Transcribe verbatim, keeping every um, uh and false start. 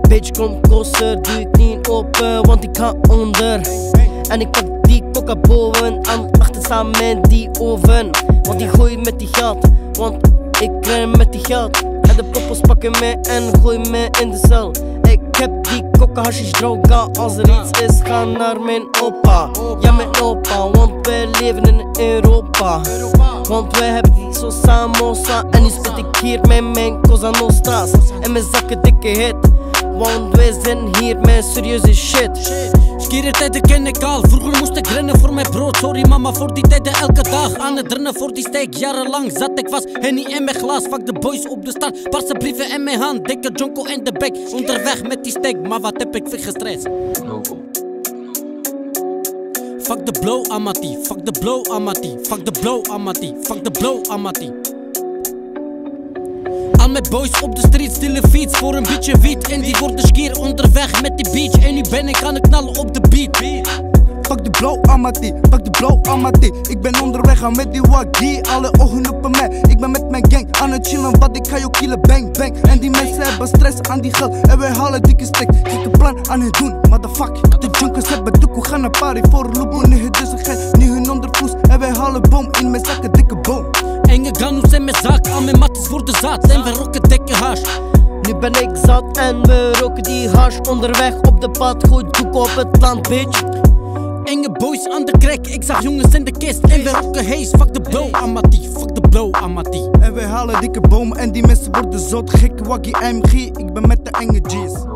Bitch kom closer, doe ik niet open, want ik ga onder. En ik pak die coca boven aan achter staan met die oven. Want die gooi met die geld, want ik ren met die geld. En de poppels pakken me en gooien me in de cel. Ik heb die coca hashish droga, als er iets is ga naar mijn opa. Ja mijn opa, want wij leven in Europa. Want wij hebben die Sosa Mosa. En nu spit ik hier met mijn Cosa Nostra's. En mijn zakken dikke hit, want wij zijn hier met serieuze shit. Skere tijden ken ik al, vroeger moest ik rennen voor mijn brood. Sorry mama voor die tijden elke dag. Aan het rennen voor die steek, jarenlang zat ik vast. Henny in mijn glas, fuck de boys op de stad. Parse brieven in mijn hand, dikke jonko in de bek. Onderweg met die steek, maar wat heb ik veel gestrest. Fuck de blow Amati, fuck de blow Amati, fuck de blow Amati, fuck de blow Amati. Al mijn boys op de street stille fiets voor een beetje wiet. En die worden skier onderweg met die beach. En nu ben ik aan het knallen op de beat. Fuck de blow Amati, fuck de blow Amati. Ik ben onderweg aan met die waggie, alle ogen op mij. Ik ben met mijn gang aan het chillen, wat ik ga jou killen, bang bang. En die mensen hebben stress aan die geld en wij halen dikke stek. Dikke plan aan het doen, motherfuck. De junkers hebben doekoe, gaan naar party voor een loop. Nu het dus een gein, nu hun ondervoes. En wij halen boom in mijn zakken, dikke boom. Enge ganoes in mijn zak, al mijn matties worden zat. En we rocken dikke hash. Nu ben ik zat en we roken die hash. Onderweg op de pad, gooi doek op het land, bitch. Enge boys aan de crack, ik zag jongens in de kist. En we rocken haze, fuck de blow Amati, fuck de blow Amati. En wij halen dikke bomen en die mensen worden zot. Gekke waggie M G, ik ben met de enge G's.